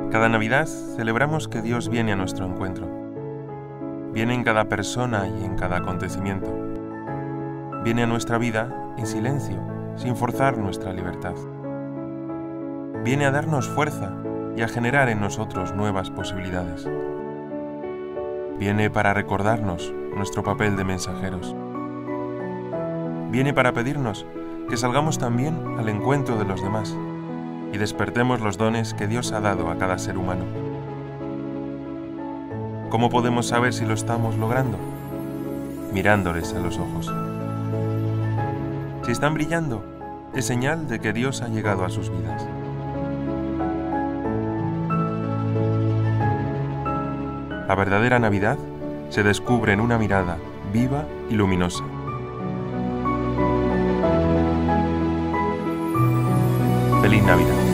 Cada Navidad celebramos que Dios viene a nuestro encuentro. Viene en cada persona y en cada acontecimiento. Viene a nuestra vida en silencio, sin forzar nuestra libertad. Viene a darnos fuerza y a generar en nosotros nuevas posibilidades. Viene para recordarnos nuestro papel de mensajeros. Viene para pedirnos que salgamos también al encuentro de los demás y despertemos los dones que Dios ha dado a cada ser humano. ¿Cómo podemos saber si lo estamos logrando? Mirándoles a los ojos. Si están brillando, es señal de que Dios ha llegado a sus vidas. La verdadera Navidad se descubre en una mirada viva y luminosa. ¡Feliz Navidad!